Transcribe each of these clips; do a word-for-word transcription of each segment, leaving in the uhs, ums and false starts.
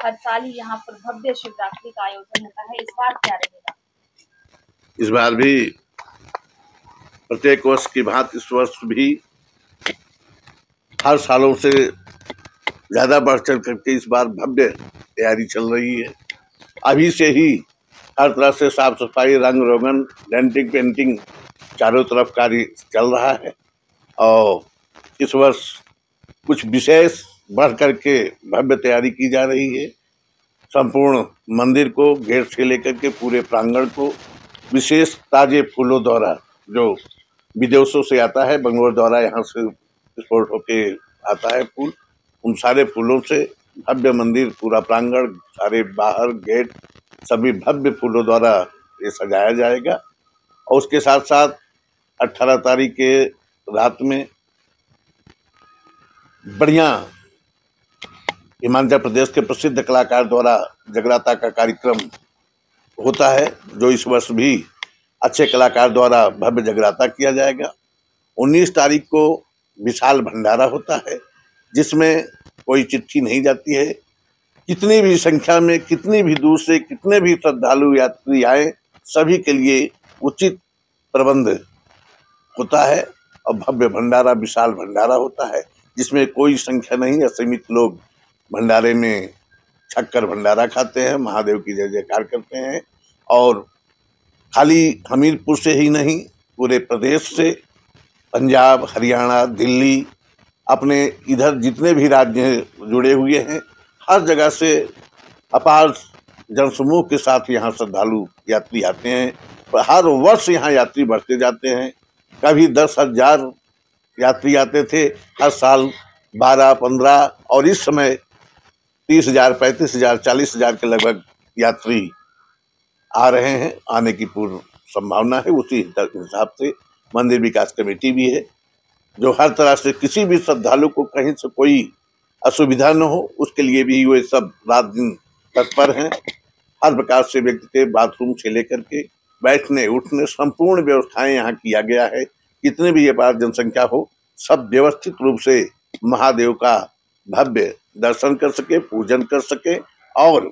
हर साल ही यहाँ पर भव्य शिवरात्रि का आयोजन होता है, इस बार क्या रहेगा? इस बार भी प्रत्येक वर्ष की भांति इस वर्ष भी हर सालों से ज्यादा बढ़ चढ़ करके इस बार भव्य तैयारी चल रही है। अभी से ही हर तरह से साफ सफाई, रंग रोगन, डेंटिंग पेंटिंग चारों तरफ कार्य चल रहा है और इस वर्ष कुछ विशेष बढ़ करके भव्य तैयारी की जा रही है। संपूर्ण मंदिर को गेट से लेकर के पूरे प्रांगण को विशेष ताजे फूलों द्वारा, जो विदेशों से आता है, बंगलोर द्वारा यहाँ से एक्सपोर्ट होके आता है फूल, उन सारे फूलों से भव्य मंदिर, पूरा प्रांगण, सारे बाहर गेट सभी भव्य फूलों द्वारा ये सजाया जाएगा। और उसके साथ साथ अठारह तारीख के रात में बढ़िया हिमाचल प्रदेश के प्रसिद्ध कलाकार द्वारा जगराता का कार्यक्रम होता है, जो इस वर्ष भी अच्छे कलाकार द्वारा भव्य जगराता किया जाएगा। उन्नीस तारीख को विशाल भंडारा होता है, जिसमें कोई चिट्ठी नहीं जाती है। कितनी भी संख्या में, कितनी भी दूर से, कितने भी श्रद्धालु यात्री आए, सभी के लिए उचित प्रबंध होता है और भव्य भंडारा, विशाल भंडारा होता है, जिसमें कोई संख्या नहीं, असीमित लोग भंडारे में छक्कर भंडारा खाते हैं, महादेव की जय जयकार करते हैं। और खाली हमीरपुर से ही नहीं, पूरे प्रदेश से, पंजाब, हरियाणा, दिल्ली, अपने इधर जितने भी राज्य जुड़े हुए हैं, हर जगह से अपार जनसमूह के साथ यहाँ श्रद्धालु यात्री आते हैं। हर वर्ष यहाँ यात्री बढ़ते जाते हैं। कभी दस हजार यात्री आते थे, हर साल बारह पंद्रह, और इस समय तीस हजार पैंतीस हजार चालीस हजार के लगभग यात्री आ रहे हैं। आने की पूर्ण संभावना है। उसी हिसाब से मंदिर विकास कमेटी भी है, जो हर तरह से किसी भी श्रद्धालु को कहीं से कोई असुविधा न हो, उसके लिए भी वे सब रात दिन तत्पर हैं। हर प्रकार से व्यक्ति के बाथरूम से लेकर के बैठने उठने संपूर्ण व्यवस्थाएं यहाँ किया गया है। कितने भी ये बार जनसंख्या हो, सब व्यवस्थित रूप से महादेव का भव्य दर्शन कर सके, पूजन कर सके और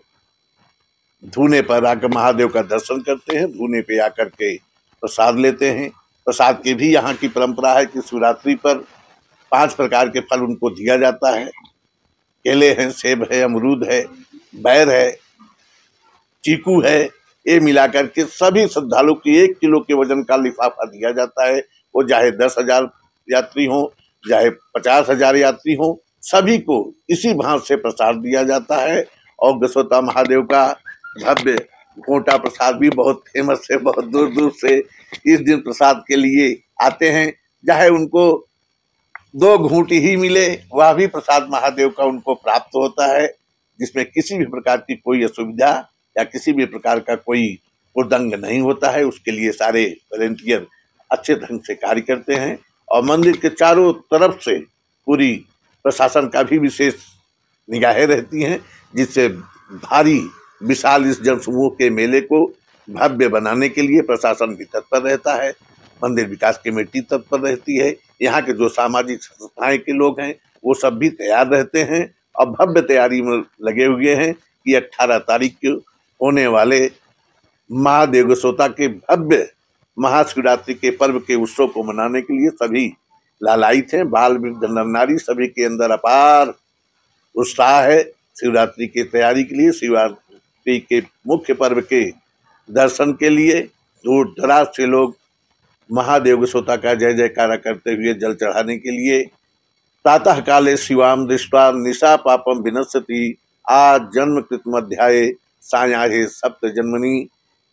धूने पर आकर महादेव का दर्शन करते हैं। धूने पे आकर के प्रसाद लेते हैं। प्रसाद की भी यहाँ की परंपरा है कि शिवरात्रि पर पांच प्रकार के फल उनको दिया जाता है। केले हैं, सेब है, अमरूद है, बैर है, चीकू है, ये मिलाकर के सभी श्रद्धालु की एक किलो के वजन का लिफाफा दिया जाता है। वो चाहे दस हजार यात्री हो, चाहे पचास हजार यात्री हो, सभी को इसी भांति से प्रसाद दिया जाता है। और गसोता महादेव का भव्य घोटा प्रसाद भी बहुत फेमस है। बहुत दूर दूर से इस दिन प्रसाद के लिए आते हैं। चाहे उनको दो घूंटी ही मिले, वह भी प्रसाद महादेव का उनको प्राप्त होता है, जिसमें किसी भी प्रकार की कोई असुविधा या किसी भी प्रकार का कोई उदंग नहीं होता है। उसके लिए सारे वॉलंटियर अच्छे ढंग से कार्य करते हैं। और मंदिर के चारों तरफ से पूरी प्रशासन का भी विशेष निगाहें रहती हैं, जिससे भारी विशाल इस जनसमूह के मेले को भव्य बनाने के लिए प्रशासन भी तत्पर रहता है। मंदिर विकास कमेटी तत्पर रहती है। यहाँ के जो सामाजिक संस्थाएं के लोग हैं, वो सब भी तैयार रहते हैं और भव्य तैयारी में लगे हुए हैं कि अठारह तारीख को होने वाले महादेव गसोता के भव्य महाशिवरात्रि के पर्व के उत्सव को मनाने के लिए सभी लालायित हैं। बाल वृद्ध नर नारी सभी के अंदर अपार उत्साह है शिवरात्रि की तैयारी के लिए। शिवरात्रि के मुख्य पर्व के दर्शन के लिए दूर दराज से लोग महादेव गसोता का जय जयकारा करते हुए जल चढ़ाने के लिए प्रातः काले शिवाम दृष्ट्वा निशा पापम विनश्यति आज जन्म कृतमध्याये सायाहे सप्त जन्मनी।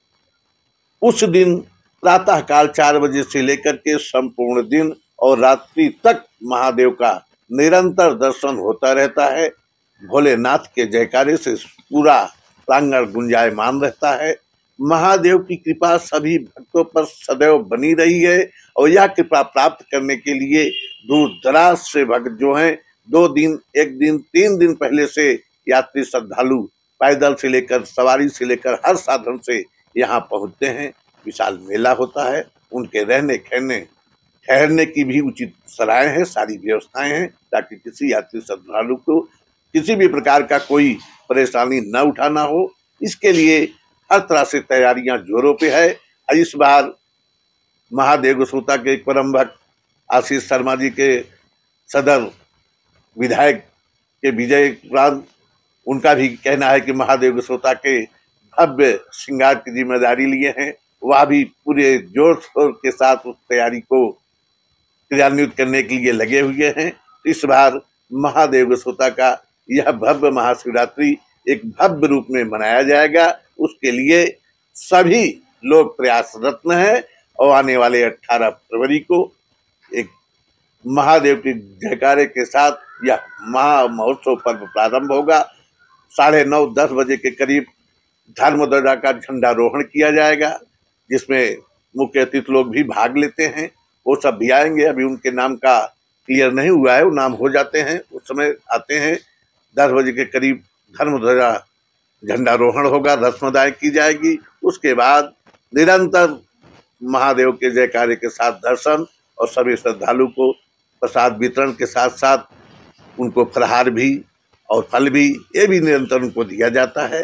उस दिन प्रातः काल चार बजे से लेकर के संपूर्ण दिन और रात्रि तक महादेव का निरंतर दर्शन होता रहता है। भोलेनाथ के जयकारे से पूरा प्रांगण गुंजायमान रहता है। महादेव की कृपा सभी भक्तों पर सदैव बनी रही है और यह कृपा प्राप्त करने के लिए दूर दराज से भक्त जो हैं, दो दिन, एक दिन, तीन दिन पहले से यात्री श्रद्धालु पैदल से लेकर, सवारी से लेकर हर साधन से यहाँ पहुँचते हैं। विशाल मेला होता है। उनके रहने कहने ठहरने की भी उचित सराहें हैं, सारी व्यवस्थाएं हैं, ताकि किसी यात्री श्रद्धालु को किसी भी प्रकार का कोई परेशानी न उठाना हो, इसके लिए हर तरह से तैयारियां जोरों पे है। इस बार महादेव गोसोता के एक परम भक्त आशीष शर्मा जी के सदर विधायक के विजय उपरांत उनका भी कहना है कि महादेव गोसोता के भव्य श्रृंगार की जिम्मेदारी लिए हैं। वह भी पूरे जोर शोर के साथ उस तैयारी को क्रियान्वित करने के लिए लगे हुए हैं। इस बार महादेव गोसोता का यह भव्य महाशिवरात्रि एक भव्य रूप में मनाया जाएगा। उसके लिए सभी लोग प्रयासरत हैं और आने वाले अठारह फरवरी को एक महादेव के जयकारे के साथ यह महा महोत्सव पर्व प्रारंभ होगा। साढ़े नौ दस बजे के करीब धर्म ध्वजा का झंडारोहण किया जाएगा, जिसमें मुख्य अतिथि लोग भी भाग लेते हैं। वो सब भी आएंगे, अभी उनके नाम का क्लियर नहीं हुआ है, वो नाम हो जाते हैं, उस समय आते हैं। दस बजे के करीब धर्म ध्वजा झंडारोहण होगा, रस्म अदायगी की जाएगी। उसके बाद निरंतर महादेव के जयकारे के साथ दर्शन और सभी श्रद्धालु को प्रसाद वितरण के साथ साथ उनको फलहार भी और फल भी, ये भी निरंतर उनको दिया जाता है।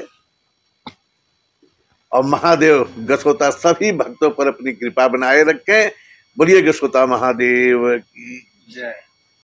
और महादेव गोसोता सभी भक्तों पर अपनी कृपा बनाए रखें। बोलिए गोसोता महादेव की जय।